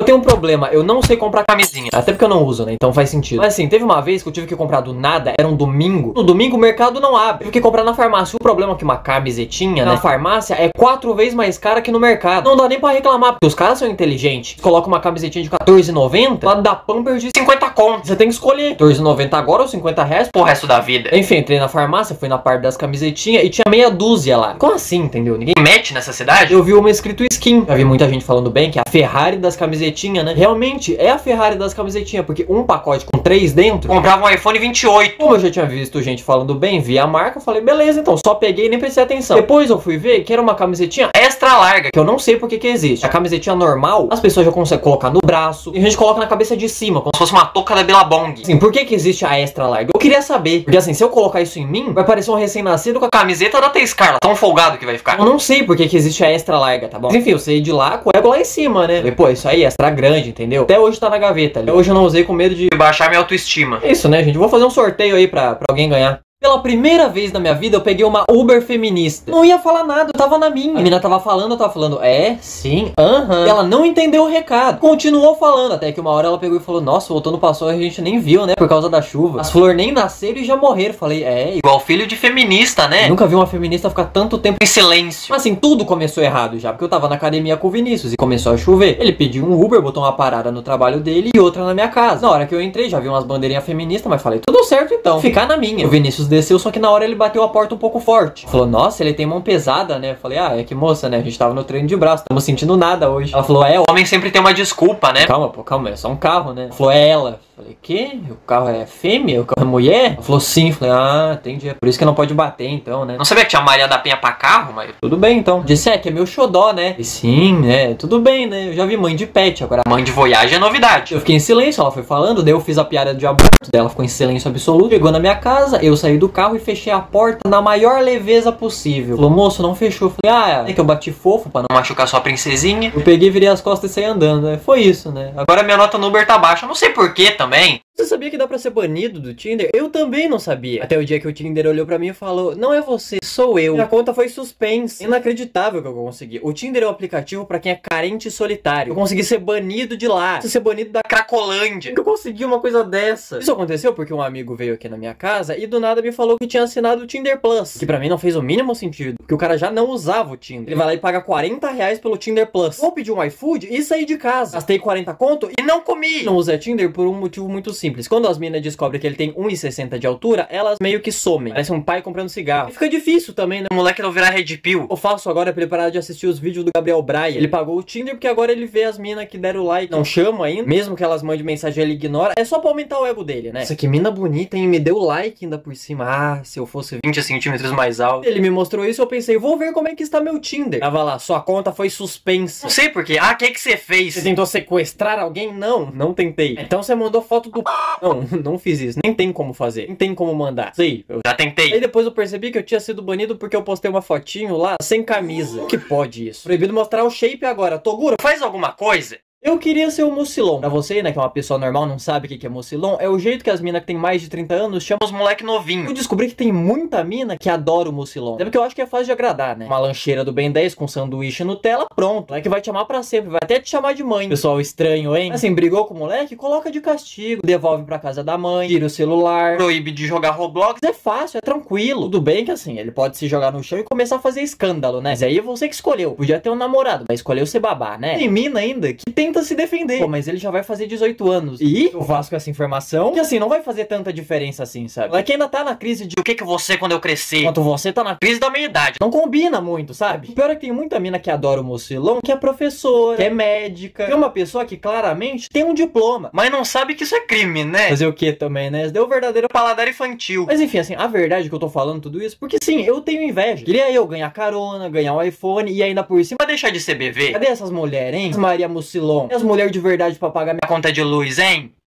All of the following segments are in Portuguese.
tenho um problema, eu não sei comprar camisinha. Até porque eu não uso, né? Então faz sentido. Mas assim, teve uma vez que eu tive que comprar do nada, era um domingo. No domingo o mercado não abre. Tive que comprar na farmácia. O problema é que uma camisetinha na farmácia é 4 vezes mais cara que no mercado. Não dá nem pra reclamar, porque os caras são inteligentes. Colocam uma camisetinha de R$14,90, lá da Pampers de 50 conto. Você tem que escolher R$14,90 agora ou R$50 pro resto da vida. Enfim, entrei na farmácia, fui na parte das camisetinhas e tinha meia dúzia lá. Como assim, entendeu? Ninguém mete nessa cidade? Eu vi uma escrito skin. Já vi muita gente falando bem que é a Ferrari das camisetinhas, né? Realmente é a Ferrari das camisetinhas, porque um pacote com 3 dentro comprava um iPhone 28. Como eu já tinha visto gente falando bem, vi a marca, eu falei, beleza, então só peguei e nem prestei atenção. Depois eu fui ver que era uma camisetinha extra larga, que eu não sei por que existe. A camisetinha normal, as pessoas já conseguem colocar no braço, e a gente coloca na cabeça de cima, como se fosse uma touca da Billabong. Assim, por que existe a extra larga? Eu queria saber, porque assim, se eu colocar isso em mim, vai parecer um recém-nascido com a camiseta da T-Scarla, tão folgado que vai ficar. Eu não sei por que existe a extra larga, tá bom? Mas enfim, eu saí de lá com o ego lá em cima, né? Falei, pô, isso aí é extra grande, entendeu? Até hoje tá na gaveta. Até hoje eu não usei com medo de baixar minha autoestima. É isso, né, gente? Vou fazer um sorteio aí pra alguém ganhar. Pela primeira vez na minha vida, eu peguei uma Uber feminista. Não ia falar nada, eu tava na minha. A menina tava falando, eu tava falando, sim, Ela não entendeu o recado. Continuou falando, até que uma hora ela pegou e falou, nossa, o outono passou e a gente nem viu, né? Por causa da chuva. As flores nem nasceram e já morreram. Falei, igual filho de feminista, né? Eu nunca vi uma feminista ficar tanto tempo em silêncio. Mas assim, tudo começou errado já, porque eu tava na academia com o Vinícius e começou a chover. Ele pediu um Uber, botou uma parada no trabalho dele e outra na minha casa. Na hora que eu entrei, já vi umas bandeirinhas feministas, mas falei, tudo certo então, ficar na minha. O Vinícius desceu, só que na hora ele bateu a porta um pouco forte. Falou, nossa, ele tem mão pesada, né? Eu falei, é que moça, né? A gente tava no treino de braço, estamos sentindo nada hoje. Ela falou, o homem sempre tem uma desculpa, né? Calma, pô, calma, é só um carro, né? Ela falou, é ela. Eu falei, que? O carro é fêmea? O carro é mulher? Ela falou, sim. Eu falei, entendi. É por isso que não pode bater, então, né? Não sabia que tinha Maria da Penha pra carro, mas tudo bem, então. Disse, que é meu xodó, né? E sim, né? Tudo bem, né? Eu já vi mãe de pet, agora mãe de Voyage é novidade. Eu fiquei em silêncio, ela foi falando, daí eu fiz a piada de aborto, daí ela ficou em silêncio absoluto. Chegou na minha casa, eu saí do carro e fechei a porta na maior leveza possível. Falou, moço, não fechou. Eu falei, é que eu bati fofo pra não machucar sua princesinha. Eu peguei, virei as costas e saí andando, né? Foi isso, né? Agora minha nota no Uber tá baixa, eu não sei porquê também. Você sabia que dá pra ser banido do Tinder? Eu também não sabia. Até o dia que o Tinder olhou pra mim e falou, não é você, sou eu. Minha conta foi suspensa. Inacreditável que eu consegui. O Tinder é um aplicativo pra quem é carente e solitário. Eu consegui ser banido de lá. Consegui ser banido da Cracolândia. Eu consegui uma coisa dessa. Isso aconteceu porque um amigo veio aqui na minha casa e do nada me falou que tinha assinado o Tinder Plus. Que pra mim não fez o mínimo sentido. Porque o cara já não usava o Tinder. Ele vai lá e paga R$40 pelo Tinder Plus. Vou pedir um iFood e sair de casa. Gastei 40 conto e não comi. Não usei Tinder por um motivo muito simples. Quando as meninas descobrem que ele tem 1,60 de altura, elas meio que somem. Parece um pai comprando cigarro. E fica difícil também, né? O moleque não virar Red Pill. Eu faço agora pra ele parar de assistir os vídeos do Gabriel Braia. Ele pagou o Tinder porque agora ele vê as minas que deram like. Não chamo ainda. Mesmo que elas mandem mensagem, ele ignora. É só pra aumentar o ego dele, né? Isso aqui, mina bonita, hein? Me deu like ainda por cima. Se eu fosse 20 centímetros mais alto. Ele me mostrou isso, eu pensei, vou ver como é que está meu Tinder. Tava lá, sua conta foi suspensa. Não sei por quê. O que você fez? Você tentou sequestrar alguém? Não tentei. Então você mandou foto do... Não fiz isso. Nem tem como fazer. Nem tem como mandar. Sei, eu já tentei. Aí depois eu percebi que eu tinha sido banido porque eu postei uma fotinho lá sem camisa. Que pode isso? Proibido mostrar o shape agora. Toguro, faz alguma coisa. Eu queria ser o Mucilon. Pra você, né, que é uma pessoa normal, não sabe o que é Mucilon, é o jeito que as minas que tem mais de 30 anos chamam os moleque novinho. Eu descobri que tem muita mina que adora o Mucilon. Até porque eu acho que é fácil de agradar, né? Uma lancheira do Ben 10 com sanduíche Nutella, pronto. É que vai te amar pra sempre, vai até te chamar de mãe. Pessoal estranho, hein? Assim, brigou com o moleque, coloca de castigo, devolve pra casa da mãe, tira o celular, proíbe de jogar Roblox. É fácil, é tranquilo. Tudo bem que assim, ele pode se jogar no chão e começar a fazer escândalo, né? Mas aí é você que escolheu. Podia ter um namorado, mas escolheu ser babá, né? Tem mina ainda que tenta se defender. Pô, mas ele já vai fazer 18 anos. E eu faço com essa informação que assim, não vai fazer tanta diferença assim, sabe? Ela que ainda tá na crise de o que você quando eu crescer, enquanto você tá na crise da meia idade. Não combina muito, sabe? O pior é que tem muita mina que adora o Mucilon, que é professora, que é médica, que é uma pessoa que claramente tem um diploma, mas não sabe que isso é crime, né? Fazer o que também, né? Isso deu o verdadeiro paladar infantil. Mas enfim, assim, a verdade é que eu tô falando tudo isso porque sim, eu tenho inveja. Queria eu ganhar carona, ganhar um iPhone e ainda por cima deixar de ser bebê. Cadê essas mulheres, hein? As Maria Mucilon. E as mulheres de verdade pra pagar minha conta de luz, hein?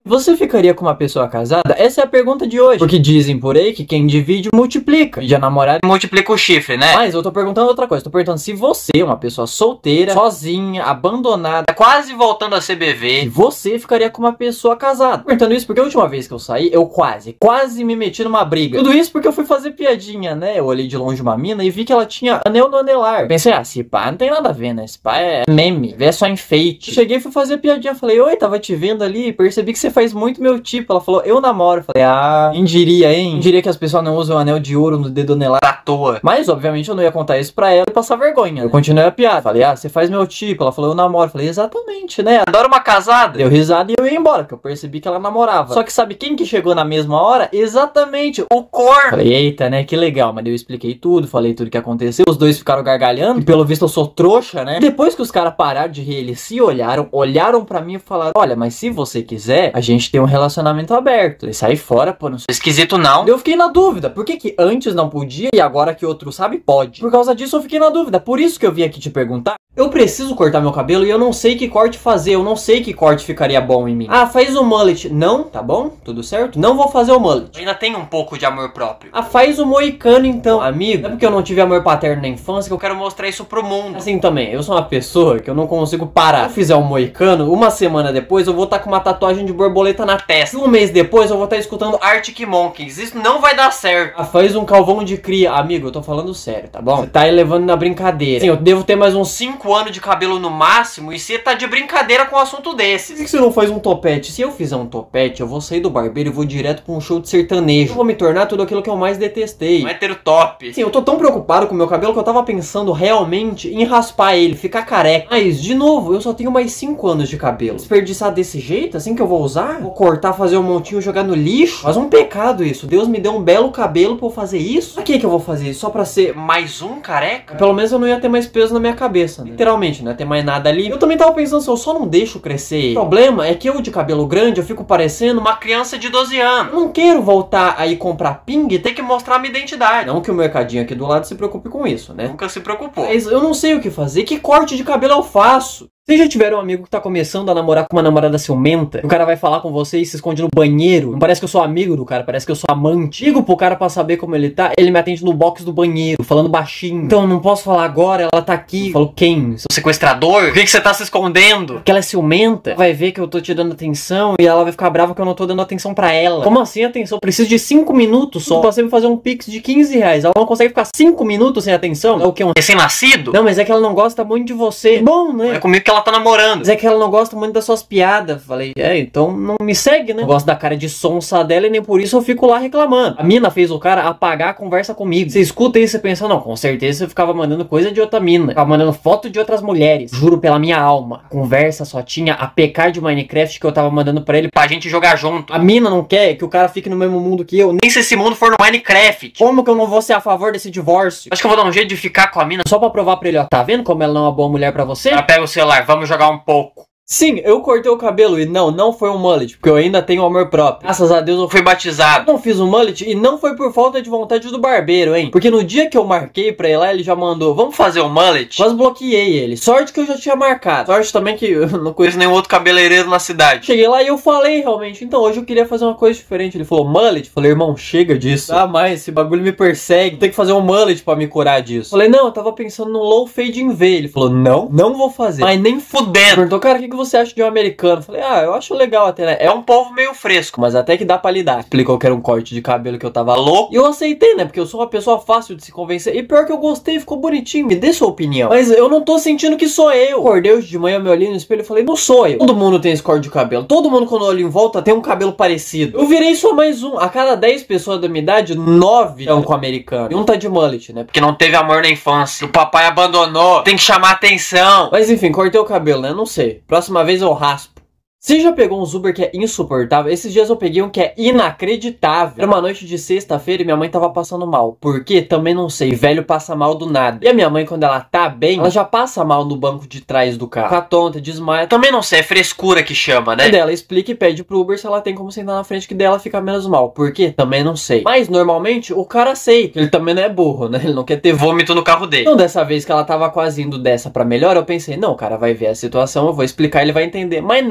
Você ficaria com uma pessoa casada? Essa é a pergunta de hoje. Porque dizem por aí que quem divide, multiplica. E a namorada multiplica o chifre, né? Mas eu tô perguntando outra coisa. Tô perguntando se você, uma pessoa solteira, sozinha, abandonada, quase voltando a ser bebê, se você ficaria com uma pessoa casada. Tô perguntando isso porque a última vez que eu saí, eu quase me meti numa briga. Tudo isso porque eu fui fazer piadinha, né? Eu olhei de longe uma mina e vi que ela tinha anel no anelar. Eu pensei, esse pá não tem nada a ver, né? Esse pá é meme, é só enfeite. Eu cheguei e fui fazer piadinha. Falei, oi, tava te vendo ali, percebi que você faz muito meu tipo. Ela falou, eu namoro. Eu falei, quem diria, hein? Quem diria que as pessoas não usam anel de ouro no dedo anelar à toa. Mas, obviamente, eu não ia contar isso pra ela e passar vergonha. Eu continuei a piada. Falei, você faz meu tipo. Ela falou, eu namoro. Eu falei, exatamente, né? Adoro uma casada. Deu risada e eu ia embora, porque eu percebi que ela namorava. Só que sabe quem que chegou na mesma hora? Exatamente, o corno. Falei, eita, né? Que legal. Mas eu expliquei tudo, falei tudo que aconteceu. Os dois ficaram gargalhando. E pelo visto eu sou trouxa, né? Depois que os caras pararam de rir, eles se olharam pra mim e falaram, olha, mas se você quiser, a gente tem um relacionamento aberto. Ele sai fora, pô, não sou esquisito não. Eu fiquei na dúvida, por que antes não podia e agora que outro sabe, pode? Por causa disso eu fiquei na dúvida, por isso que eu vim aqui te perguntar. Eu preciso cortar meu cabelo e eu não sei que corte fazer, eu não sei que corte ficaria bom em mim. Faz o mullet. Não, tá bom? Tudo certo? Não vou fazer o mullet. Eu ainda tenho um pouco de amor próprio. Faz o moicano então. Amigo, não é porque eu não tive amor paterno na infância que eu quero mostrar isso pro mundo. Assim também, eu sou uma pessoa que eu não consigo parar. Se eu fizer um moicano, uma semana depois eu vou estar com uma tatuagem de borboleta na testa. Um mês depois eu vou estar escutando Arctic Monkeys. Isso não vai dar certo. Faz um calvão de cria. Amigo, eu tô falando sério, tá bom? Você tá aí levando na brincadeira. Sim, eu devo ter mais uns 5 anos de cabelo no máximo e você tá de brincadeira com um assunto desse. Por que você não faz um topete? Se eu fizer um topete, eu vou sair do barbeiro e vou direto pra um show de sertanejo. Eu vou me tornar tudo aquilo que eu mais detestei. Um hétero top. Sim, eu tô tão preocupado com o meu cabelo que eu tava pensando realmente em raspar ele, ficar careca. Mas, de novo, eu só tenho mais 5 anos de cabelo. Desperdiçar desse jeito, assim que eu vou usar? Vou cortar, fazer um montinho, jogar no lixo? Faz um pecado isso. Deus me deu um belo cabelo pra eu fazer isso? Pra que eu vou fazer isso? Só pra ser mais um careca? Pelo menos eu não ia ter mais peso na minha cabeça, né? Literalmente, não ia ter mais nada ali. Eu também tava pensando se eu só não deixo crescer. O problema é que eu de cabelo grande, eu fico parecendo uma criança de 12 anos. Eu não quero voltar aí comprar ping e ter que mostrar minha identidade. Não que o mercadinho aqui do lado se preocupe com isso, né? Nunca se preocupou. Mas eu não sei o que fazer. Que corte de cabelo eu faço? Vocês já tiveram um amigo que tá começando a namorar com uma namorada ciumenta? O cara vai falar com você e se esconde no banheiro. Não parece que eu sou amigo do cara, parece que eu sou amante. Ligo pro cara pra saber como ele tá, ele me atende no box do banheiro, falando baixinho. Então, não posso falar agora, ela tá aqui. Eu falo, quem? Seu sequestrador? Por que você tá se escondendo? Porque ela é ciumenta. Vai ver que eu tô te dando atenção e ela vai ficar brava que eu não tô dando atenção pra ela. Como assim atenção? Eu preciso de 5 minutos só pra você me fazer um pix de 15 reais. Ela não consegue ficar 5 minutos sem atenção? É o que? Um recém-nascido? Não, mas é que ela não gosta muito de você. Bom, né? É comigo que ela tá namorando. Mas é que ela não gosta muito das suas piadas. Falei, então não me segue, né? Não gosto da cara de sonsa dela e nem por isso eu fico lá reclamando. A mina fez o cara apagar a conversa comigo. Você escuta isso e pensa, não, com certeza eu ficava mandando coisa de outra mina. Ficava mandando foto de outras mulheres. Juro pela minha alma. A conversa só tinha a PK de Minecraft que eu tava mandando pra ele pra gente jogar junto. A mina não quer que o cara fique no mesmo mundo que eu. Nem se esse mundo for no Minecraft. Como que eu não vou ser a favor desse divórcio? Acho que eu vou dar um jeito de ficar com a mina só pra provar pra ele, ó. Tá vendo como ela não é uma boa mulher pra você? Ela pega o celular, vamos jogar um pouco. Sim, eu cortei o cabelo e não foi um mullet, porque eu ainda tenho amor próprio. Graças a Deus eu fui batizado. Eu não fiz um mullet e não foi por falta de vontade do barbeiro, hein? Porque no dia que eu marquei pra ir lá, ele já mandou, vamos fazer um mullet? Quase bloqueei ele. Sorte que eu já tinha marcado. Sorte também que eu não conheço nenhum outro cabeleireiro na cidade. Cheguei lá e eu falei realmente, então hoje eu queria fazer uma coisa diferente. Ele falou, mullet? Falei, irmão, chega disso. Mas esse bagulho me persegue. Tem que fazer um mullet pra me curar disso. Falei, não, eu tava pensando no low fade in V. Ele falou, não vou fazer. Mas nem fudendo. Perguntou, cara, o que você acha de um americano? Falei, eu acho legal até, né? É um povo meio fresco, mas até que dá pra lidar. Explicou que era um corte de cabelo que eu tava louco. E eu aceitei, né? Porque eu sou uma pessoa fácil de se convencer. E pior que eu gostei, ficou bonitinho. Me dê sua opinião. Mas eu não tô sentindo que sou eu. Acordei hoje de manhã, me olhei no espelho e falei, não sou eu. Todo mundo tem esse corte de cabelo. Todo mundo, quando olha em volta, tem um cabelo parecido. Eu virei só mais um. A cada 10 pessoas da minha idade, 9 estão com americano. E um tá de mullet, né? Porque não teve amor na infância. O papai abandonou. Tem que chamar atenção. Mas enfim, cortei o cabelo, né? Não sei. Próxima vez eu raspo. Você já pegou uns Uber que é insuportável? Esses dias eu peguei um que é inacreditável. Era uma noite de sexta-feira e minha mãe tava passando mal. Por quê? Também não sei. Velho passa mal do nada. E a minha mãe, quando ela tá bem, ela já passa mal no banco de trás do carro. Fica tonta, desmaia. Também não sei, é frescura que chama, né? E dela explica e pede pro Uber se ela tem como sentar na frente que dela fica menos mal. Por quê? Também não sei. Mas, normalmente, o cara aceita. Ele também não é burro, né? Ele não quer ter vômito no carro dele. Então, dessa vez que ela tava quase indo dessa pra melhor, eu pensei, não, o cara vai ver a situação, eu vou explicar, ele vai entender. Mas não, claro.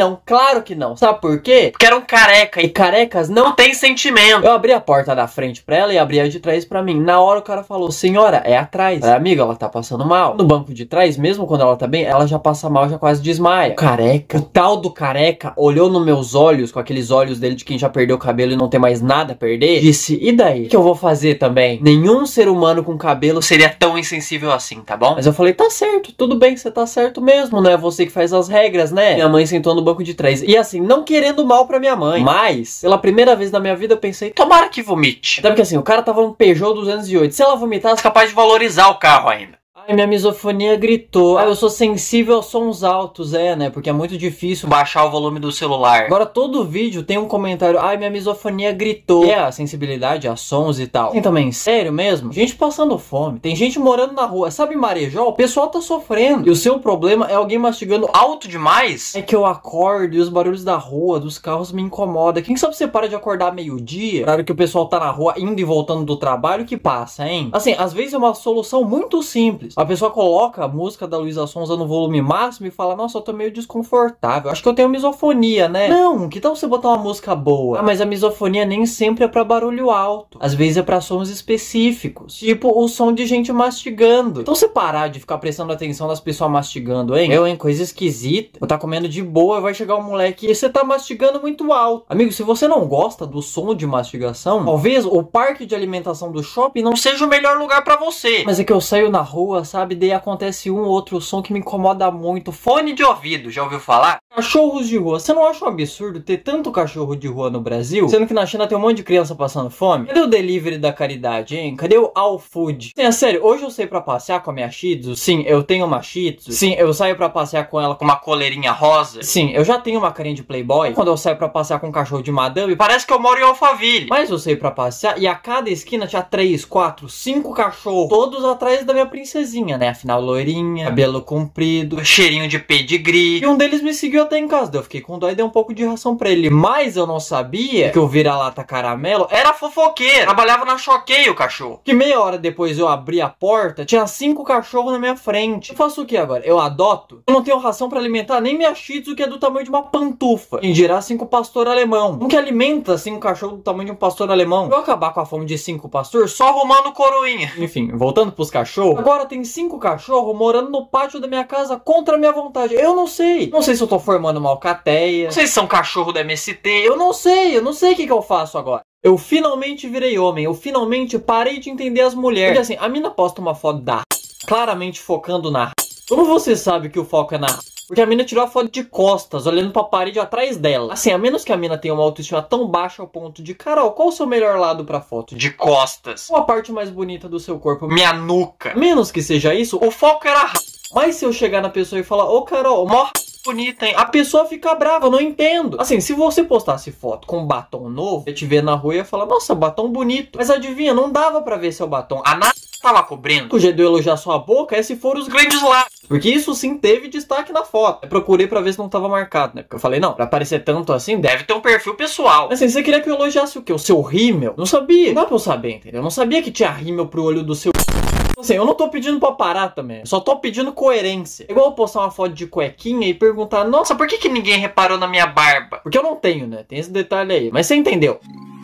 Claro que não. Sabe por quê? Porque era um careca. E carecas não tem sentimento. Eu abri a porta da frente pra ela e abri a de trás pra mim. Na hora o cara falou, senhora, é atrás. Falei, amiga, ela tá passando mal. No banco de trás, mesmo quando ela tá bem, ela já passa mal, já quase desmaia. O careca, o tal do careca, olhou nos meus olhos, com aqueles olhos dele de quem já perdeu o cabelo e não tem mais nada a perder, disse, e daí? O que eu vou fazer também? Nenhum ser humano com cabelo seria tão insensível assim, tá bom? Mas eu falei, tá certo, tudo bem, você tá certo mesmo, não é você que faz as regras, né? Minha mãe sentou no banco de trás. E assim, não querendo mal pra minha mãe, mas, pela primeira vez na minha vida eu pensei, tomara que vomite. Até porque assim, o cara tava num Peugeot 208, se ela vomitasse, capaz de valorizar o carro ainda. Ai, minha misofonia gritou. Ai, eu sou sensível aos sons altos, né? Porque é muito difícil baixar o volume do celular. Agora, todo vídeo tem um comentário. Ai, minha misofonia gritou. É a sensibilidade a sons e tal. Tem também, sério mesmo? Gente passando fome. Tem gente morando na rua. Sabe Marejó? O pessoal tá sofrendo. E o seu problema é alguém mastigando alto demais? É que eu acordo e os barulhos da rua, dos carros me incomodam. Quem sabe você para de acordar meio-dia? Horário que o pessoal tá na rua indo e voltando do trabalho, que passa, hein? Assim, às vezes é uma solução muito simples. A pessoa coloca a música da Luísa Sonza no volume máximo e fala, nossa, eu tô meio desconfortável, acho que eu tenho misofonia, né? Não, que tal você botar uma música boa? Ah, mas a misofonia nem sempre é pra barulho alto. Às vezes é pra sons específicos. Tipo o som de gente mastigando. Então você parar de ficar prestando atenção nas pessoas mastigando, hein? Coisa esquisita. Eu tá comendo de boa, vai chegar um moleque e você tá mastigando muito alto. Amigo, se você não gosta do som de mastigação, talvez o parque de alimentação do shopping não seja o melhor lugar pra você. Mas é que eu saio na rua, sabe? Daí acontece um ou outro som que me incomoda muito. Fone de ouvido, já ouviu falar? Cachorros de rua. Você não acha um absurdo ter tanto cachorro de rua no Brasil? Sendo que na China tem um monte de criança passando fome? Cadê o delivery da caridade, hein? Cadê o All Food? Sim, é sério, hoje eu saí pra passear com a minha Shih Tzu. Sim, eu tenho uma Shih Tzu. Sim, eu saio pra passear com ela com uma coleirinha rosa. Sim, eu já tenho uma carinha de playboy. Quando eu saio pra passear com um cachorro de madame, parece que eu moro em Alphaville. Mas eu saí pra passear e a cada esquina tinha 3, 4, 5 cachorros. Todos atrás da minha princesinha, né? Afinal, loirinha, cabelo comprido, cheirinho de pedigree. E um deles me seguiu até em casa. Daí eu fiquei com dó e dei um pouco de ração pra ele. Mas eu não sabia que o vira-lata caramelo era fofoqueiro. Trabalhava na Choquei, o cachorro. Que meia hora depois eu abri a porta, tinha 5 cachorros na minha frente. Eu faço o que agora? Eu adoto? Eu não tenho ração pra alimentar nem minha Shih Tzu, que é do tamanho de uma pantufa. Em geral, 5 pastor alemão. Um que alimenta 5 cachorros do tamanho de um pastor alemão. Eu vou acabar com a fome de 5 pastor só arrumando coroinha. Enfim, voltando pros cachorros. Agora tem 5 cachorros morando no pátio da minha casa contra a minha vontade. Eu não sei. Não sei se eu tô formando uma alcateia. Não sei se são cachorro da MST. Eu não sei o que eu faço agora. Eu finalmente virei homem. Eu finalmente parei de entender as mulheres. Porque assim, a mina posta uma foto da claramente focando na. Como você sabe que o foco é na? Porque a mina tirou a foto de costas, olhando pra parede atrás dela. Assim, a menos que a mina tenha uma autoestima tão baixa ao ponto de, Carol, qual o seu melhor lado pra foto? De costas. Qual a parte mais bonita do seu corpo? Minha nuca. Menos que seja isso, o foco era a. Mas se eu chegar na pessoa e falar, ô Carol, mó bonita, hein? A pessoa fica brava, eu não entendo. Assim, se você postasse foto com batom novo, eu te ver na rua e ia falar, nossa, batom bonito. Mas adivinha, não dava pra ver seu batom. A nada tava cobrindo. O jeito de eu elogiar sua boca é se for os grandes lábios. Porque isso sim teve destaque na foto. Eu procurei pra ver se não tava marcado, né? Porque eu falei, não, pra aparecer tanto assim, deve ter um perfil pessoal. Mas assim, você queria que eu elogiasse o quê? O seu rímel? Não sabia. Não dá pra eu saber, entendeu? Eu não sabia que tinha rímel pro olho do seu... Assim, eu não tô pedindo pra parar também. Eu só tô pedindo coerência. É igual eu postar uma foto de cuequinha e perguntar, nossa, por que ninguém reparou na minha barba? Porque eu não tenho, né? Tem esse detalhe aí. Mas você entendeu.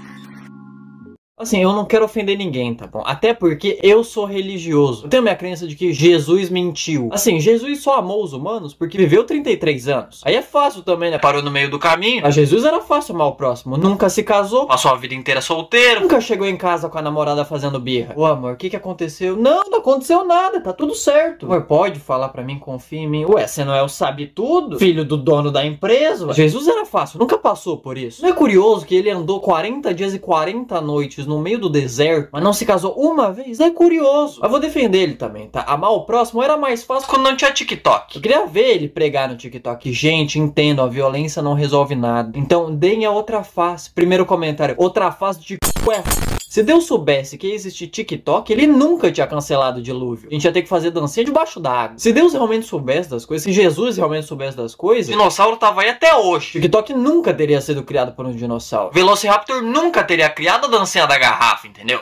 Assim, eu não quero ofender ninguém, tá bom? Até porque eu sou religioso. Eu tenho a minha crença de que Jesus mentiu. Assim, Jesus só amou os humanos porque viveu 33 anos. Aí é fácil também, né? Parou no meio do caminho. A Jesus era fácil amar o próximo. Nunca se casou. Passou a vida inteira solteiro. Nunca chegou em casa com a namorada fazendo birra. Ô, amor, o que aconteceu? Não aconteceu nada. Tá tudo certo. Amor, pode falar pra mim, confia em mim. Ué, você não é o sabe tudo? Filho do dono da empresa? Ué. Jesus era fácil. Nunca passou por isso. Não é curioso que ele andou 40 dias e 40 noites no meio do deserto, mas não se casou uma vez? É curioso. Mas vou defender ele também, tá? Amar o próximo era mais fácil quando não tinha TikTok. Eu queria ver ele pregar no TikTok. Gente, entendo, a violência não resolve nada. Então, deem a outra face. Primeiro comentário, outra face de ué. Se Deus soubesse que ia existir TikTok, ele nunca tinha cancelado o dilúvio. A gente ia ter que fazer dancinha debaixo d'água. Se Deus realmente soubesse das coisas, se Jesus realmente soubesse das coisas, o dinossauro tava aí até hoje. TikTok nunca teria sido criado por um dinossauro. Velociraptor nunca teria criado a dancinha da garrafa, entendeu?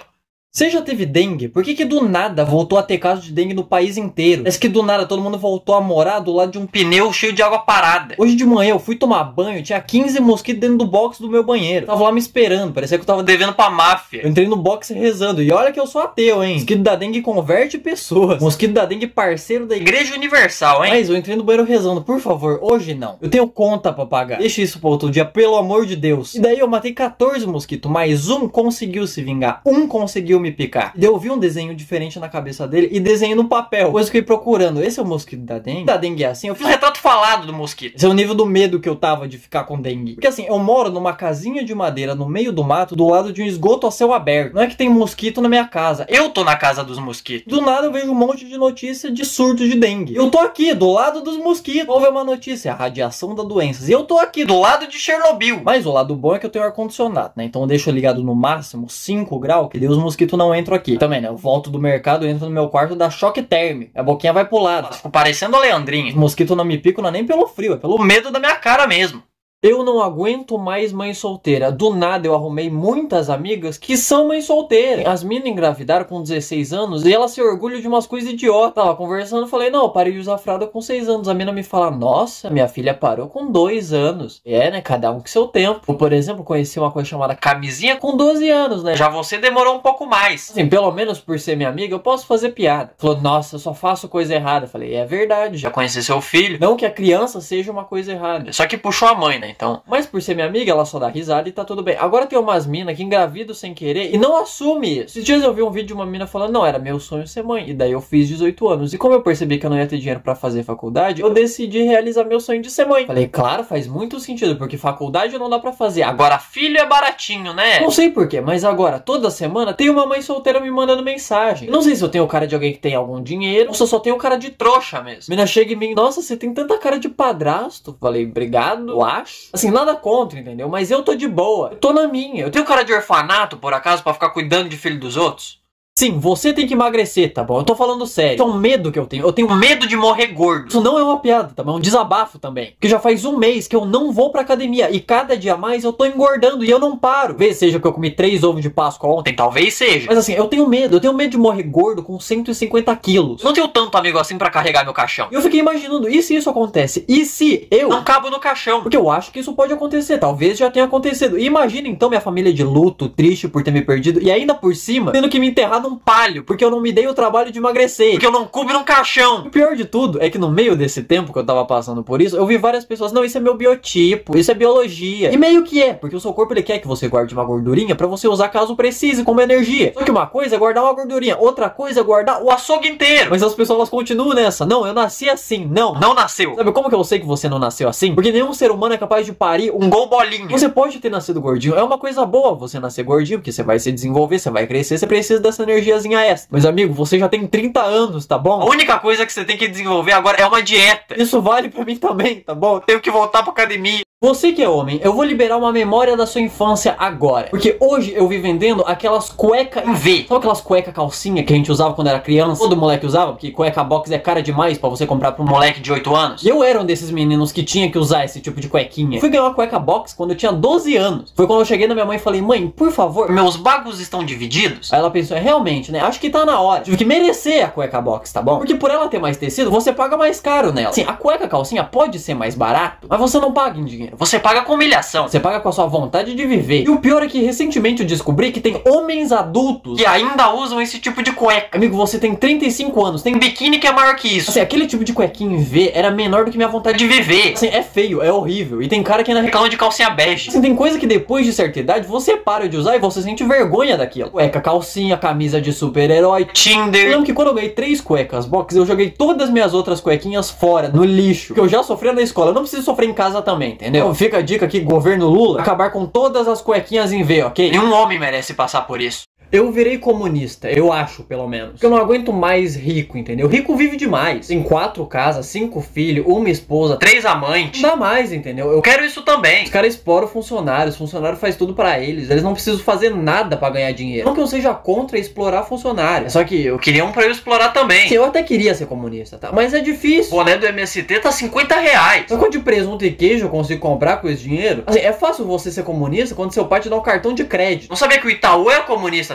Você já teve dengue? Por que do nada voltou a ter casos de dengue no país inteiro? Parece que do nada todo mundo voltou a morar do lado de um pneu cheio de água parada. Hoje de manhã eu fui tomar banho, tinha 15 mosquitos dentro do box do meu banheiro. Tava lá me esperando, parecia que eu tava devendo pra máfia. Eu entrei no box rezando, e olha que eu sou ateu, hein? Mosquito da dengue converte pessoas. Mosquito da dengue parceiro da Igreja Universal, hein? Mas eu entrei no banheiro rezando, por favor, hoje não. Eu tenho conta pra pagar. Deixa isso pra outro dia, pelo amor de Deus. E daí eu matei 14 mosquitos, mas um conseguiu se vingar. Um conseguiu me picar. Eu vi um desenho diferente na cabeça dele e desenhei no papel. Depois eu fiquei procurando. Esse é o mosquito da dengue? Da dengue é assim? Eu fiz um retrato falado do mosquito. Esse é o nível do medo que eu tava de ficar com dengue. Porque assim, eu moro numa casinha de madeira no meio do mato, do lado de um esgoto a céu aberto. Não é que tem mosquito na minha casa. Eu tô na casa dos mosquitos. Do nada eu vejo um monte de notícia de surto de dengue. Eu tô aqui, do lado dos mosquitos. Houve uma notícia, a radiação da doenças. E eu tô aqui, do lado de Chernobyl. Mas o lado bom é que eu tenho ar-condicionado, né? Então eu deixo ligado no máximo 5 graus, que daí os mosquitos não entram aqui. Também, né? Eu volto do mercado, entro no meu quarto, dá choque térmico. A boquinha vai pro lado. Fico parecendo a Leandrinha. Os mosquitos não me picam, não é nem pelo frio, é pelo medo da minha cara mesmo. Eu não aguento mais mãe solteira. Do nada eu arrumei muitas amigas que são mães solteiras. As minas engravidaram com 16 anos e elas se orgulham de umas coisas idiotas. Tava conversando, falei, não, eu parei de usar fralda com 6 anos. A mina me fala, nossa, minha filha parou com 2 anos. É, né, cada um com seu tempo. Eu, por exemplo, conheci uma coisa chamada camisinha com 12 anos, né? Já você demorou um pouco mais. Assim, pelo menos por ser minha amiga, eu posso fazer piada. Falou, nossa, eu só faço coisa errada. Falei, é verdade, já conheci seu filho. Não que a criança seja uma coisa errada. Só que puxou a mãe, né? Então, mas por ser minha amiga, ela só dá risada e tá tudo bem. Agora tem umas minas que engravidam sem querer e não assume isso. Esses dias eu vi um vídeo de uma mina falando, não, era meu sonho ser mãe. E daí eu fiz 18 anos. E como eu percebi que eu não ia ter dinheiro pra fazer faculdade, eu decidi realizar meu sonho de ser mãe. Falei, claro, faz muito sentido, porque faculdade não dá pra fazer. Agora filho é baratinho, né? Não sei porquê, mas agora, toda semana, tem uma mãe solteira me mandando mensagem. Não sei se eu tenho cara de alguém que tem algum dinheiro, ou se eu só tenho cara de trouxa mesmo. A mina chega em mim, nossa, você tem tanta cara de padrasto. Falei, obrigado, eu acho. Assim, nada contra, entendeu? Mas eu tô de boa. Eu tô na minha. Eu tenho cara de orfanato, por acaso, pra ficar cuidando de filho dos outros? Sim, você tem que emagrecer, tá bom? Eu tô falando sério. Isso é um medo que eu tenho. Eu tenho medo de morrer gordo. Isso não é uma piada, tá bom? É um desabafo também. Porque já faz um mês que eu não vou pra academia. E cada dia mais eu tô engordando e eu não paro. Talvez seja que eu comi 3 ovos de Páscoa ontem. Talvez seja. Mas assim, eu tenho medo. Eu tenho medo de morrer gordo com 150 quilos. Não tenho tanto amigo assim pra carregar meu caixão. E eu fiquei imaginando, e se isso acontece? E se eu não cabo no caixão? Porque eu acho que isso pode acontecer. Talvez já tenha acontecido. E imagina então minha família de luto, triste por ter me perdido. E ainda por cima, tendo que me enterrar num palho, porque eu não me dei o trabalho de emagrecer, porque eu não cubro um caixão. O pior de tudo é que no meio desse tempo que eu tava passando por isso, eu vi várias pessoas, não, isso é meu biotipo, isso é biologia. E meio que é, porque o seu corpo ele quer que você guarde uma gordurinha pra você usar caso precise como energia. Só que uma coisa é guardar uma gordurinha, outra coisa é guardar o açougue inteiro. Mas as pessoas elas continuam nessa, não, eu nasci assim. Não, não nasceu. Sabe como que eu sei que você não nasceu assim? Porque nenhum ser humano é capaz de parir um gol bolinha. Você pode ter nascido gordinho, é uma coisa boa você nascer gordinho, porque você vai se desenvolver, você vai crescer, você precisa dessa energiazinha extra. Mas amigo, você já tem 30 anos, tá bom? A única coisa que você tem que desenvolver agora é uma dieta. Isso vale pra mim também, tá bom? Eu tenho que voltar pra academia. Você que é homem, eu vou liberar uma memória da sua infância agora. Porque hoje eu vi vendendo aquelas cueca em V. Sabe aquelas cueca calcinha que a gente usava quando era criança? Todo moleque usava, porque cueca box é cara demais pra você comprar pra um moleque de 8 anos. E eu era um desses meninos que tinha que usar esse tipo de cuequinha. Eu fui ganhar uma cueca box quando eu tinha 12 anos. Foi quando eu cheguei na minha mãe e falei, mãe, por favor, meus bagos estão divididos? Aí ela pensou, é realmente, né? Acho que tá na hora. Tive que merecer a cueca box, tá bom? Porque por ela ter mais tecido, você paga mais caro nela. Sim, a cueca calcinha pode ser mais barato, mas você não paga em dinheiro. Você paga com humilhação. Você paga com a sua vontade de viver. E o pior é que recentemente eu descobri que tem homens adultos que ainda usam esse tipo de cueca. Amigo, você tem 35 anos, tem biquíni que é maior que isso. Assim, aquele tipo de cuequinha em V era menor do que minha vontade de viver. Assim, é feio, é horrível. E tem cara que ainda reclama de calcinha bege. Assim, tem coisa que depois de certa idade você para de usar e você sente vergonha daquilo. Cueca, calcinha, camisa de super-herói, Tinder. Eu lembro que quando eu ganhei 3 cuecas box, eu joguei todas as minhas outras cuequinhas fora, no lixo. Que eu já sofria na escola, eu não preciso sofrer em casa também, entendeu? Então, fica a dica aqui, governo Lula, acabar com todas as cuequinhas em V, ok? Nenhum homem merece passar por isso. Eu virei comunista, eu acho, pelo menos. Porque eu não aguento mais rico, entendeu? Rico vive demais. Tem 4 casas, 5 filhos, 1 esposa, 3 amantes. Não dá mais, entendeu? Eu quero isso também. Os caras exploram funcionários, o funcionário faz tudo pra eles. Eles não precisam fazer nada pra ganhar dinheiro. Não que eu seja contra explorar funcionário. Só que eu queria um pra eu explorar também. Sim, eu até queria ser comunista, tá? Mas é difícil. O boné do MST tá 50 reais. Só quanto de presunto e queijo eu consigo comprar com esse dinheiro? Assim, é fácil você ser comunista quando seu pai te dá um cartão de crédito. Não sabia que o Itaú é comunista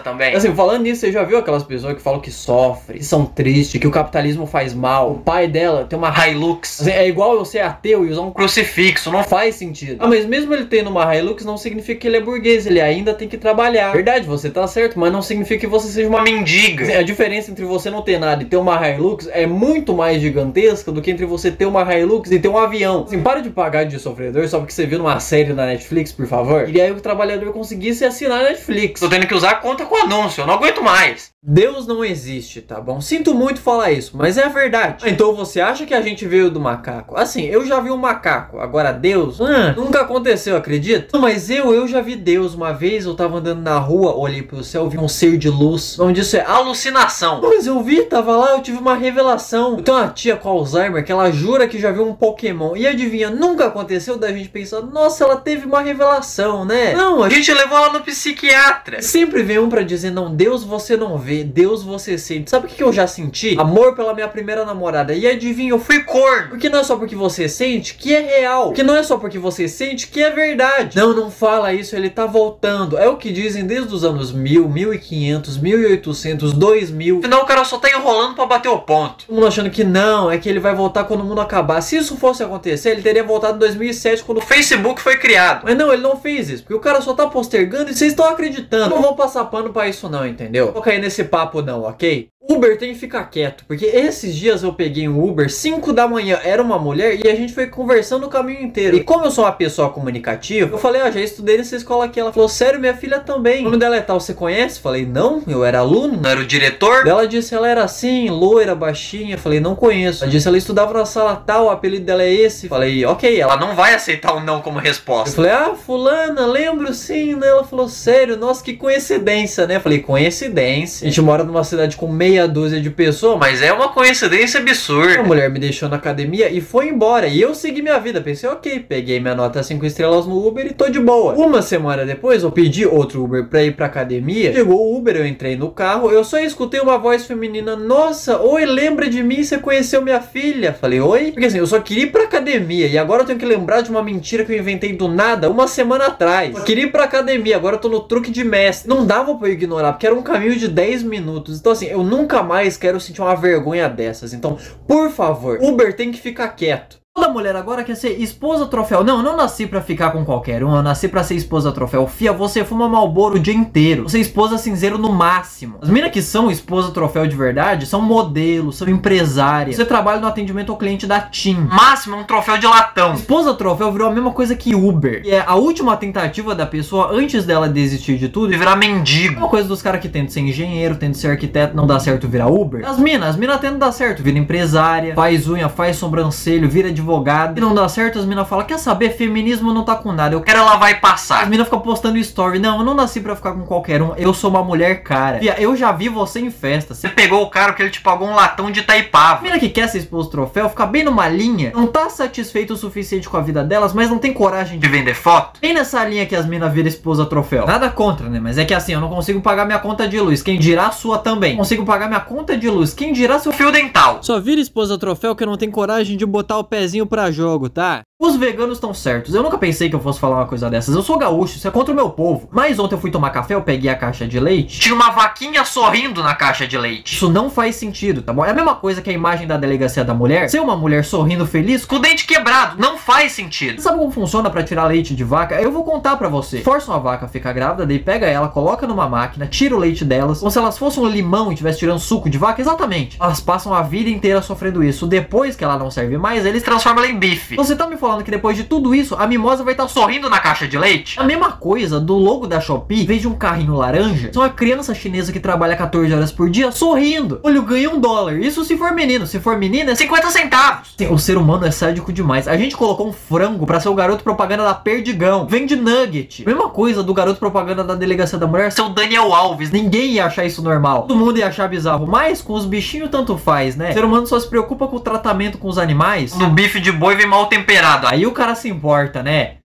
também. Assim, falando nisso, você já viu aquelas pessoas que falam que sofrem, que são tristes, que o capitalismo faz mal? O pai dela tem uma Hilux. Assim, é igual eu ser ateu e usar um crucifixo, não faz sentido. Ah, mas mesmo ele tendo uma Hilux, não significa que ele é burguês, ele ainda tem que trabalhar. Verdade, você tá certo, mas não significa que você seja uma mendiga. Assim, a diferença entre você não ter nada e ter uma Hilux é muito mais gigantesca do que entre você ter uma Hilux e ter um avião. Assim, para de pagar de sofredor só porque você viu numa série na Netflix, por favor. E aí o trabalhador conseguisse assinar a Netflix. Tô tendo que usar a conta com anúncio, eu não aguento mais. Deus não existe, tá bom? Sinto muito falar isso, mas é a verdade. Então você acha que a gente veio do macaco? Assim, eu já vi um macaco, agora Deus? Nunca aconteceu, acredita? Não, mas eu já vi Deus. Uma vez eu tava andando na rua, olhei pro céu, vi um ser de luz. O nome disso é alucinação. Mas eu vi, tava lá, eu tive uma revelação. Eu tenho uma tia com Alzheimer que ela jura que já viu um Pokémon. E adivinha, nunca aconteceu da gente pensar, nossa, ela teve uma revelação, né? Não, a gente levou ela no psiquiatra. Sempre vem um pra dizer, não, Deus você não vê. Deus você sente. Sabe o que eu já senti? Amor pela minha primeira namorada. E adivinha, eu fui corno. Porque não é só porque você sente que é real. Porque não é só porque você sente que é verdade. Não, não fala isso, ele tá voltando. É o que dizem desde os anos 1000, 1500, 1800, 2000. Afinal, o cara só tá enrolando pra bater o ponto. Todo mundo achando que não, é que ele vai voltar quando o mundo acabar. Se isso fosse acontecer, ele teria voltado em 2007, quando o Facebook foi criado. Mas não, ele não fez isso. Porque o cara só tá postergando e vocês estão acreditando. Eu não vou passar pano pra isso não, entendeu? Vou cair nesse papo não, ok? Uber tem que ficar quieto, porque esses dias eu peguei um Uber 5 da manhã, era uma mulher e a gente foi conversando o caminho inteiro. E como eu sou uma pessoa comunicativa, eu falei, já estudei nessa escola aqui. Ela falou, sério, minha filha também. O nome dela é tal, você conhece? Falei, não, eu era aluno, não era o diretor. Ela disse, ela era assim, loira, baixinha. Falei, não conheço. Ela disse, ela estudava na sala tal, o apelido dela é esse. Falei, ok, ela não vai aceitar o não como resposta. Eu falei, fulana, lembro sim, né? Ela falou, sério, nossa, que coincidência, né? Falei, coincidência. A gente mora numa cidade com meia dúzia de pessoas, mas é uma coincidência absurda. A mulher me deixou na academia e foi embora. E eu segui minha vida. Pensei, ok, peguei minha nota 5 estrelas no Uber e tô de boa. Uma semana depois, eu pedi outro Uber pra ir pra academia. Chegou o Uber, eu entrei no carro. Eu só escutei uma voz feminina. Nossa, oi, lembra de mim? Você conheceu minha filha? Falei, oi? Porque assim, eu só queria ir pra academia. E agora eu tenho que lembrar de uma mentira que eu inventei do nada uma semana atrás. Eu queria ir pra academia, agora eu tô no truque de mestre. Não dava pra eu ignorar, porque era um caminho de 10 minutos. Então assim, eu nunca mais quero sentir uma vergonha dessas. Então, por favor, Uber tem que ficar quieto. Toda mulher agora quer ser esposa troféu. Não, eu não nasci pra ficar com qualquer um. Eu nasci pra ser esposa troféu. Fia, você fuma Marlboro o dia inteiro. Você é esposa cinzeiro no máximo. As minas que são esposa troféu de verdade são modelos, são empresárias. Você trabalha no atendimento ao cliente da TIM. Máximo um troféu de latão. Esposa troféu virou a mesma coisa que Uber. E é a última tentativa da pessoa antes dela desistir de tudo e virar mendigo. É uma coisa dos caras que tentam ser engenheiro, tentam ser arquiteto, não dá certo virar Uber. As minas tentam dar certo. Vira empresária, faz unha, faz sobrancelho, vira advogado. E não dá certo, as minas falam, quer saber, feminismo não tá com nada, eu quero, ela vai passar. As minas ficam postando story, não, eu não nasci pra ficar com qualquer um, eu sou uma mulher cara. Fia, eu já vi você em festa, você pegou o cara porque ele te pagou um latão de Itaipava. A mina que quer ser esposa troféu, fica bem numa linha, não tá satisfeito o suficiente com a vida delas, mas não tem coragem de vender foto. Bem nessa linha que as minas viram esposa troféu. Nada contra, né, mas é que assim, eu não consigo pagar minha conta de luz, quem dirá a sua também. Não consigo pagar minha conta de luz, quem dirá seu fio dental. Só vira esposa troféu que não tem coragem de botar o pezinho pra jogo, tá? Os veganos estão certos. Eu nunca pensei que eu fosse falar uma coisa dessas. Eu sou gaúcho, isso é contra o meu povo. Mas ontem eu fui tomar café, eu peguei a caixa de leite. Tinha uma vaquinha sorrindo na caixa de leite. Isso não faz sentido, tá bom? É a mesma coisa que a imagem da delegacia da mulher. Ser uma mulher sorrindo feliz com o dente quebrado. Não faz sentido. Sabe como funciona pra tirar leite de vaca? Eu vou contar pra você. Força uma vaca a ficar grávida, daí pega ela, coloca numa máquina, tira o leite delas. Como se elas fossem um limão e estivesse tirando suco de vaca. Exatamente. Elas passam a vida inteira sofrendo isso. Depois que ela não serve mais, eles transformam ela em bife. Você tá me falando que depois de tudo isso, a mimosa vai estar sorrindo na caixa de leite? A mesma coisa do logo da Shopee, em vez de um carrinho laranja, são uma criança chinesa que trabalha 14 horas por dia sorrindo. Olha, eu ganhei $1. Isso se for menino. Se for menina, é 50 centavos. Sim, o ser humano é sádico demais. A gente colocou um frango pra ser o garoto propaganda da Perdigão. Vende nugget. Mesma coisa do garoto propaganda da delegacia da mulher ser o Daniel Alves. Ninguém ia achar isso normal. Todo mundo ia achar bizarro. Mas com os bichinhos tanto faz, né? O ser humano só se preocupa com o tratamento com os animais. No bife de boi vem mal temperado. Aí o cara se importa, né?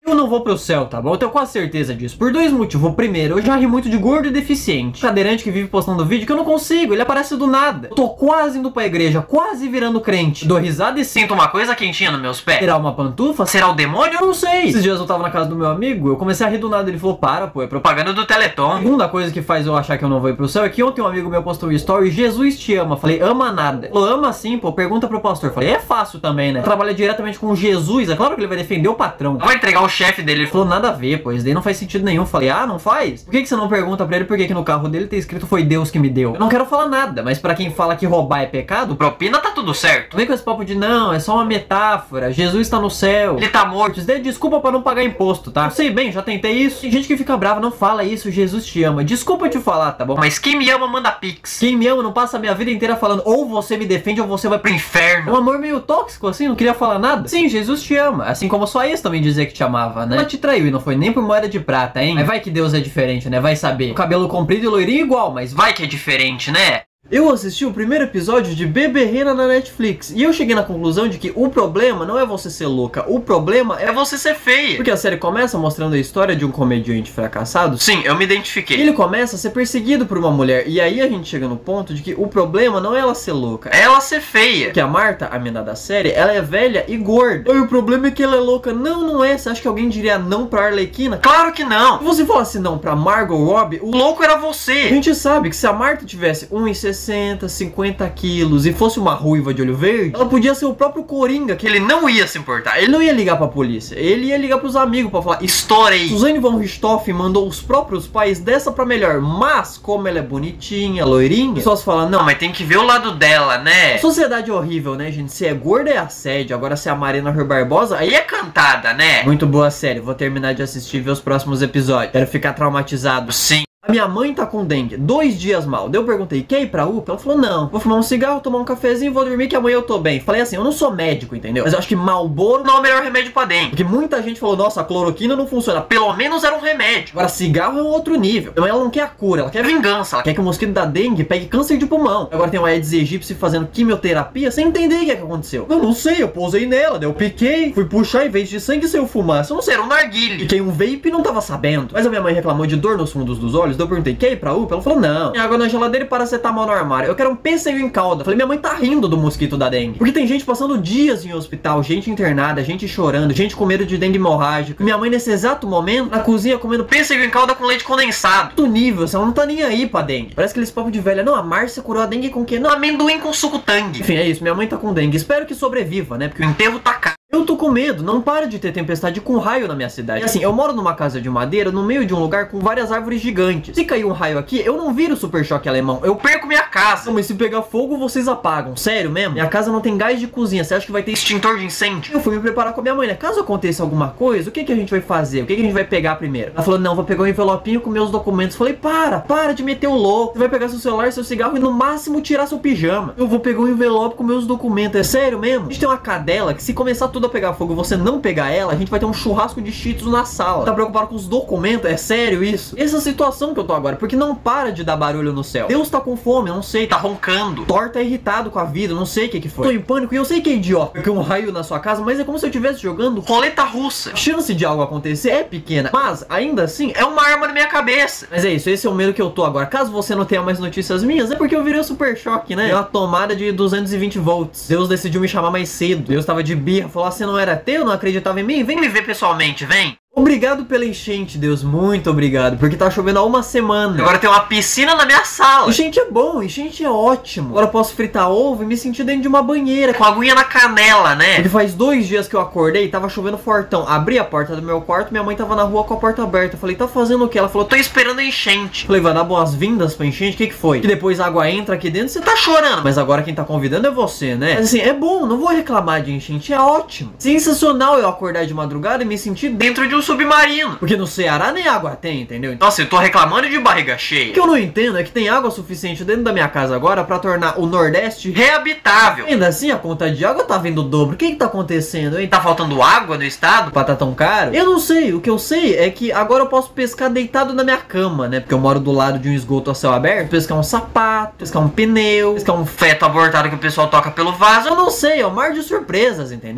Eu não vou pro céu, tá bom? Eu tenho quase certeza disso. Por dois motivos. O primeiro, eu já ri muito de gordo e deficiente. Cadeirante que vive postando vídeo que eu não consigo, ele aparece do nada. Eu tô quase indo pra igreja, quase virando crente. Dou risada e sinto uma coisa quentinha nos meus pés. Será uma pantufa? Será o demônio? Eu não sei. Esses dias eu tava na casa do meu amigo, eu comecei a rir do nada. Ele falou, para, pô, é propaganda do Teleton. A segunda coisa que faz eu achar que eu não vou ir pro céu é que ontem um amigo meu postou um story, Jesus te ama. Falei, ama nada. Ele falou, ama sim, pô, pergunta pro pastor. Falei, é fácil também, né? Trabalha diretamente com Jesus, é claro que ele vai defender o patrão. Vai entregar o chefe dele. Ele falou, nada a ver, pô, isso daí não faz sentido nenhum. Falei, ah, não faz? Por que você não pergunta pra ele por que no carro dele tem escrito foi Deus que me deu? Eu não quero falar nada, mas pra quem fala que roubar é pecado, propina tá tudo certo. Vem com esse papo de não, é só uma metáfora, Jesus tá no céu, ele tá morto, isso daí é desculpa pra não pagar imposto, tá? Eu sei bem, já tentei isso. Tem gente que fica brava, não fala isso, Jesus te ama. Desculpa te falar, tá bom? Mas quem me ama manda pix. Quem me ama não passa a minha vida inteira falando ou você me defende ou você vai pro inferno. É um amor meio tóxico assim, não queria falar nada. Sim, Jesus te ama, assim como sua ex também dizia que te amava, né? Ela te traiu e não foi nem por moeda de prata, hein? Mas vai que Deus é diferente, né? Vai saber. O cabelo comprido e loirinho igual, mas vai que é diferente, né? Eu assisti o primeiro episódio de Beberrena na Netflix e eu cheguei na conclusão de que o problema não é você ser louca, o problema é você ser feia. Porque a série começa mostrando a história de um comediante fracassado. Sim, eu me identifiquei. E ele começa a ser perseguido por uma mulher e aí a gente chega no ponto de que o problema não é ela ser louca, é ela ser feia. Porque a Marta, a mina da série, ela é velha e gorda. E o problema é que ela é louca. Não, não é. Você acha que alguém diria não pra Arlequina? Claro que não. Se você falasse não pra Margot Robbie, o louco era você. A gente sabe que se a Marta tivesse 1,60, 50 quilos e fosse uma ruiva de olho verde, ela podia ser o próprio Coringa, que ele não ia se importar, ele não ia ligar pra polícia, ele ia ligar pros amigos pra falar, estourei. Suzane von Richthofen mandou os próprios pais dessa pra melhor, mas como ela é bonitinha, loirinha, as pessoas falam, não, mas tem que ver o lado dela, né? Sociedade horrível, né, gente? Se é gorda é assédio, agora se é a Marina Rui Barbosa, aí é cantada, né? Muito boa série, vou terminar de assistir e ver os próximos episódios. Quero ficar traumatizado, sim. A minha mãe tá com dengue, 2 dias mal. Daí eu perguntei, quer ir pra UPA? Ela falou, não, vou fumar um cigarro, tomar um cafezinho, vou dormir que amanhã eu tô bem. Falei assim, eu não sou médico, entendeu? Mas eu acho que Marlboro não é o melhor remédio pra dengue. Porque muita gente falou, nossa, a cloroquina não funciona. Pelo menos era um remédio. Agora, cigarro é um outro nível. Então ela não quer a cura, ela quer vingança. Ela quer que o mosquito da dengue pegue câncer de pulmão. Agora tem uma Aedes aegypti fazendo quimioterapia sem entender o que é que aconteceu. Eu não sei, eu pousei nela, daí eu piquei, fui puxar, em vez de sangue saiu fumaça. Eu não sei, era um narguile. Piquei um vape e não tava sabendo. Mas a minha mãe reclamou de dor nos fundos dos olhos, daí eu perguntei, quer ir pra UPA? Ela falou, não, tem água na geladeira e paracetamol no armário. Eu quero um pêssego em calda. Falei, minha mãe tá rindo do mosquito da dengue. Porque tem gente passando dias em hospital, gente internada, gente chorando, gente com medo de dengue hemorrágica. Minha mãe nesse exato momento, na cozinha, comendo pêssego em calda com leite condensado. Do nível, assim, ela não tá nem aí pra dengue. Parece aqueles papo de velha, não, a Márcia curou a dengue com o quê? Não, amendoim com suco tangue. Enfim, é isso, minha mãe tá com dengue. Espero que sobreviva, né, porque o enterro tá caro. Eu tô com medo, não para de ter tempestade com raio na minha cidade. E assim, eu moro numa casa de madeira no meio de um lugar com várias árvores gigantes. Se cair um raio aqui, eu não viro super choque alemão, eu perco minha casa. Mas se pegar fogo, vocês apagam. Sério mesmo? Minha casa não tem gás de cozinha, você acha que vai ter extintor de incêndio? Eu fui me preparar com a minha mãe, né? Caso aconteça alguma coisa, o que a gente vai fazer? O que a gente vai pegar primeiro? Ela falou, não, vou pegar um envelopinho com meus documentos. Falei, para de meter o louco. Você vai pegar seu celular, seu cigarro e no máximo tirar seu pijama. Eu vou pegar um envelope com meus documentos. É sério mesmo? A gente tem uma cadela que se começar tudo a pegar fogo, você não pegar ela, a gente vai ter um churrasco de cheetos na sala. Tá preocupado com os documentos? É sério isso? Essa situação que eu tô agora, porque não para de dar barulho no céu. Deus tá com fome, eu não sei, tá roncando. Thor tá irritado com a vida, eu não sei o que foi. Tô em pânico e eu sei que é idiota, porque um raio na sua casa, mas é como se eu estivesse jogando roleta russa. A chance de algo acontecer é pequena, mas ainda assim é uma arma na minha cabeça. Mas é isso, esse é o medo que eu tô agora. Caso você não tenha mais notícias minhas, é porque eu virei o super choque, né? É uma tomada de 220 volts. Deus decidiu me chamar mais cedo. Deus tava de birra, falou, você não era teu, não acreditava em mim? Vem me ver pessoalmente, vem. Obrigado pela enchente, Deus, muito obrigado, porque tá chovendo há uma semana. Agora tem uma piscina na minha sala. Enchente é bom, enchente é ótimo. Agora eu posso fritar ovo e me sentir dentro de uma banheira, com a aguinha na canela, né? Porque faz 2 dias que eu acordei, tava chovendo fortão. Abri a porta do meu quarto, minha mãe tava na rua com a porta aberta. Eu falei, tá fazendo o quê? Ela falou, tô esperando a enchente. Eu falei, vai dar boas-vindas pra enchente? O que foi? Que depois a água entra aqui dentro, você tá chorando. Mas agora quem tá convidando é você, né? Mas assim, é bom, não vou reclamar de enchente, é ótimo. Sensacional eu acordar de madrugada e me sentir dentro de um submarino. Porque no Ceará nem água tem, entendeu? Nossa, eu tô reclamando de barriga cheia. O que eu não entendo é que tem água suficiente dentro da minha casa agora pra tornar o Nordeste reabitável. Ainda assim, a conta de água tá vindo o dobro. O que tá acontecendo, hein? Tá faltando água no estado pra tá tão caro? Eu não sei. O que eu sei é que agora eu posso pescar deitado na minha cama, né? Porque eu moro do lado de um esgoto a céu aberto. Pescar um sapato, pescar um pneu, pescar um feto abortado que o pessoal toca pelo vaso. Eu não sei, é um mar de surpresas, entendeu?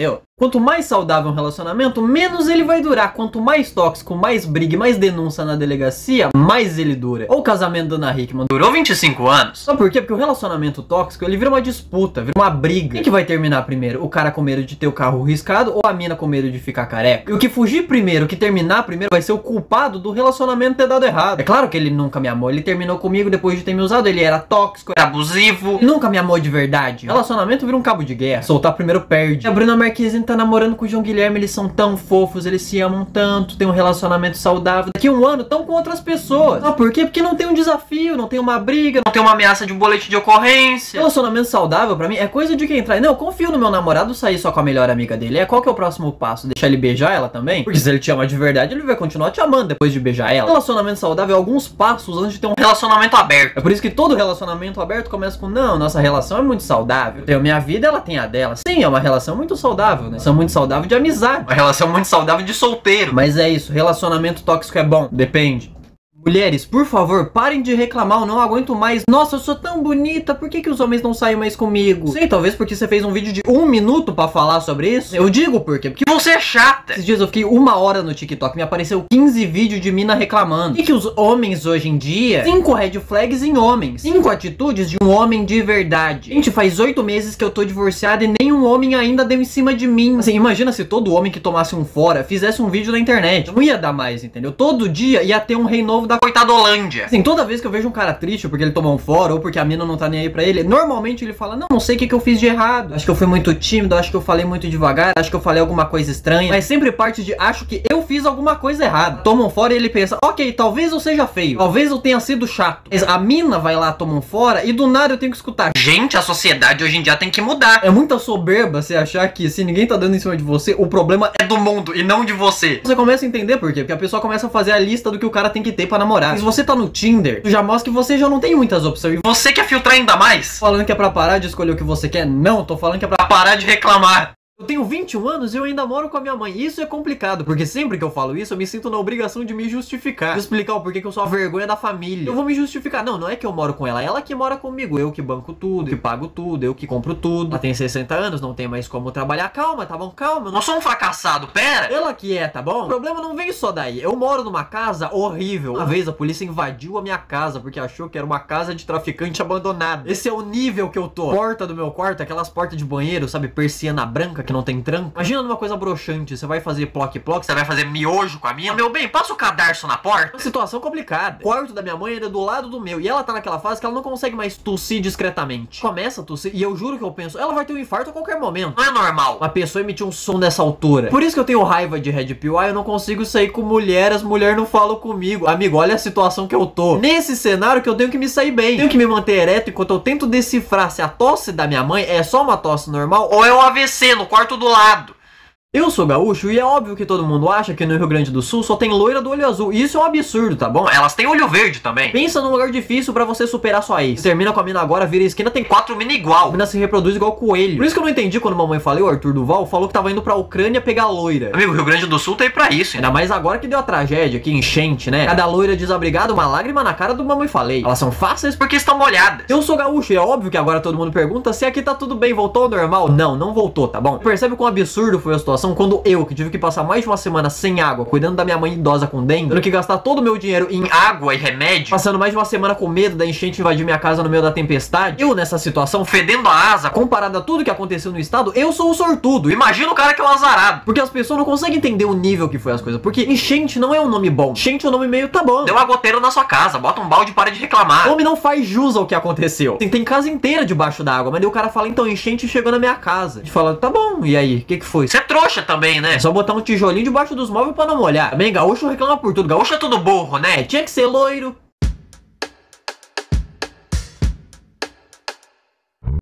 Quanto mais saudável um relacionamento, menos ele vai durar. Quanto mais tóxico, mais briga, mais denúncia na delegacia, mais ele dura. Ou o casamento da Ana Hickman durou 25 anos. Sabe por quê? Porque o relacionamento tóxico, ele vira uma disputa, vira uma briga. Quem que vai terminar primeiro? O cara com medo de ter o carro riscado ou a mina com medo de ficar careca? E o que fugir primeiro, o que terminar primeiro, vai ser o culpado do relacionamento ter dado errado. É claro que ele nunca me amou. Ele terminou comigo depois de ter me usado. Ele era tóxico, era abusivo. Ele nunca me amou de verdade. Relacionamento vira um cabo de guerra. Soltar primeiro perde. A Bruna Marquezine tá namorando com o João Guilherme. Eles são tão fofos, eles se amam tanto, tem um relacionamento saudável. Daqui a um ano estão com outras pessoas. Ah, por quê? Porque não tem um desafio, não tem uma briga, não tem uma ameaça de um boletim de ocorrência. Relacionamento saudável pra mim é coisa de quem trai. Não, eu confio no meu namorado sair só com a melhor amiga dele. Qual que é o próximo passo? Deixar ele beijar ela também? Porque se ele te ama de verdade, ele vai continuar te amando depois de beijar ela. Relacionamento saudável é alguns passos antes de ter um relacionamento aberto. É por isso que todo relacionamento aberto começa com: não, nossa relação é muito saudável. Eu tenho a minha vida, ela tem a dela. Sim, é uma relação muito saudável, né? São muito saudável de amizade. Uma relação muito saudável de solteiro. Mas é isso, relacionamento tóxico é bom? Depende. Mulheres, por favor, parem de reclamar, eu não aguento mais. Nossa, eu sou tão bonita, por que os homens não saem mais comigo? Sei, talvez porque você fez um vídeo de 1 minuto pra falar sobre isso. Eu digo por quê? Porque você é chata. Esses dias eu fiquei 1 hora no TikTok, me apareceu 15 vídeos de mina reclamando. E que os homens hoje em dia, 5 red flags em homens, 5 atitudes de um homem de verdade. Gente, faz 8 meses que eu tô divorciada e nenhum homem ainda deu em cima de mim. Assim, imagina se todo homem que tomasse um fora fizesse um vídeo na internet. Não ia dar mais, entendeu? Todo dia ia ter um rei novo da coitadolândia. Assim, toda vez que eu vejo um cara triste porque ele tomou um fora ou porque a mina não tá nem aí pra ele, normalmente ele fala: não sei o que eu fiz de errado. Acho que eu fui muito tímido, acho que eu falei muito devagar, acho que eu falei alguma coisa estranha. Mas sempre parte de: acho que eu fiz alguma coisa errada. Toma um fora e ele pensa: ok, talvez eu seja feio, talvez eu tenha sido chato. Mas a mina vai lá, toma um fora e do nada eu tenho que escutar: gente, a sociedade hoje em dia tem que mudar. É muita soberba você achar que se ninguém tá dando em cima de você, o problema é do mundo e não de você. Você começa a entender por quê? Porque a pessoa começa a fazer a lista do que o cara tem que ter pra namorar. Se você tá no Tinder, tu já mostra que você já não tem muitas opções. E você quer filtrar ainda mais? Falando que é pra parar de escolher o que você quer? Não, tô falando que é pra parar de reclamar. Eu tenho 21 anos e eu ainda moro com a minha mãe. Isso é complicado, porque sempre que eu falo isso, eu me sinto na obrigação de me justificar. De explicar o porquê que eu sou a vergonha da família. Eu vou me justificar. Não é que eu moro com ela, ela que mora comigo. Eu que banco tudo, que pago tudo, eu que compro tudo. Ela tem 60 anos, não tem mais como trabalhar. Calma, tá bom? Calma. Eu não sou um fracassado, pera. Ela que é, tá bom? O problema não vem só daí. Eu moro numa casa horrível. Uma vez a polícia invadiu a minha casa porque achou que era uma casa de traficante abandonada. Esse é o nível que eu tô. Porta do meu quarto, aquelas portas de banheiro, sabe? Persiana branca que não tem tranco. Imagina numa coisa broxante, você vai fazer ploc-ploc, você vai fazer miojo com a minha. Meu bem, passa o cadarço na porta. Uma situação complicada. O quarto da minha mãe era do lado do meu e ela tá naquela fase que ela não consegue mais tossir discretamente. Começa a tossir e eu juro que eu penso: ela vai ter um infarto a qualquer momento. Não é normal uma pessoa emitir um som dessa altura. Por isso que eu tenho raiva de Red Pill. Eu não consigo sair com mulher, as mulheres não falam comigo. Amigo, olha a situação que eu tô. Nesse cenário que eu tenho que me sair bem. Tenho que me manter ereto enquanto eu tento decifrar se a tosse da minha mãe é só uma tosse normal ou é um AVC no quarto do lado. Eu sou gaúcho e é óbvio que todo mundo acha que no Rio Grande do Sul só tem loira do olho azul. E isso é um absurdo, tá bom? Elas têm olho verde também. Pensa num lugar difícil pra você superar sua ex. Você termina com a mina agora, vira a esquina, tem 4 mina igual. A mina se reproduz igual coelho. Por isso que eu não entendi quando mamãe falou, o Arthur Duval falou que tava indo pra Ucrânia pegar loira. Amigo, o Rio Grande do Sul tá aí pra isso. Ainda mais agora que deu a tragédia, que enchente, né? Cada loira desabrigada, uma lágrima na cara do mamãe falei. Elas são fáceis porque estão molhadas. Eu sou gaúcho e é óbvio que agora todo mundo pergunta se aqui tá tudo bem, voltou ao normal. Não voltou, tá bom? Percebe quão absurdo foi a situação quando eu, que tive que passar mais de uma semana sem água, cuidando da minha mãe idosa com dengue, tendo que gastar todo o meu dinheiro em água e remédio, passando mais de uma semana com medo da enchente invadir minha casa no meio da tempestade. Eu, nessa situação, fedendo a asa, comparado a tudo que aconteceu no estado, eu sou o sortudo. Imagina o cara que é o azarado. Porque as pessoas não conseguem entender o nível que foi as coisas. Porque enchente não é um nome bom. Enchente é um nome meio tá bom. Deu uma goteira na sua casa, bota um balde e para de reclamar. O homem não faz jus ao que aconteceu. Tem casa inteira debaixo da água, mas daí o cara fala: então, enchente chegou na minha casa. A gente fala: tá bom, e aí? O que foi? Você é trouxa também, né? É só botar um tijolinho debaixo dos móveis pra não molhar. Também gaúcho reclama por tudo. Gaúcho é tudo burro, né? Tinha que ser loiro,